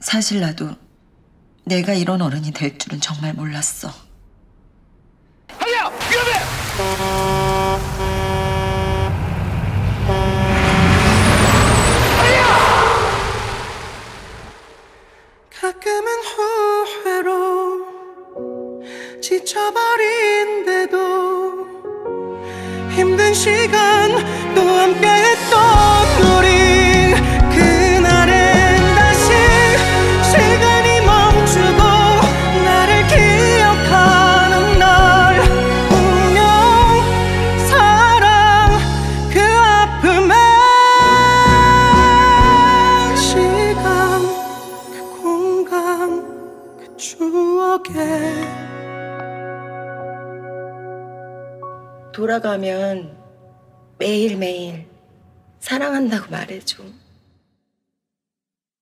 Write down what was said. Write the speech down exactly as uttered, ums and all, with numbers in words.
사실 나도 내가 이런 어른이 될 줄은 정말 몰랐어. 하야! 위험해! 가끔은 후회로 지쳐버린데도 힘든 시간 또 함께했던 우리 그날은 다시 시간이 멈추고 나를 기억하는 날 운명 사랑 그 아픔의 시간 그 공간 그 추억에 돌아가면 매일매일 사랑한다고 말해줘.